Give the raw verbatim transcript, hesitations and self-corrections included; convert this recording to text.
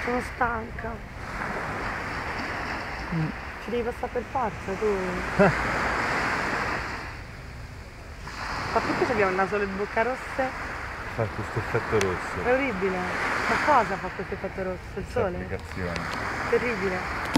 Sono stanca. Mm. Ci devi passare per forza tu. Ma perché abbiamo il naso e le bocca rosse? Fa questo effetto rosso. È orribile. Ma cosa fa questo effetto rosso? Il Questa sole? applicazione. Terribile.